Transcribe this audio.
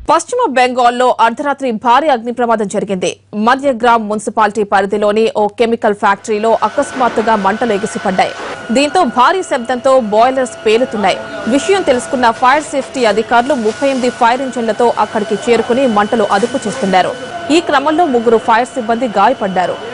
పశ్చిమ బెంగాల్లో అర్ధరాత్రి భారీ అగ్ని ప్రమాదం జరిగింది. మధ్యగ్రామ్ మున్సిపాలిటీ పరిధిలోని ఓ కెమికల్ ఫ్యాక్టరీలో అకస్మాత్తుగా మంటలు ఎగిసిపడ్డాయి. దీంతో భారీ శబ్దంతో బాయిలర్స్ పేలుతున్నాయి. విషయం తెలుసుకున్న ఫైర్ సేఫ్టీ అధికారులు 38 ఫైర్ ఇంజిన్లతో అక్కడికి చేరుకుని మంటలు అదుపు చేస్తున్నారు. ఈ క్రమంలో 3 ఫైర్ సిబ్బంది గాయపడ్డారు.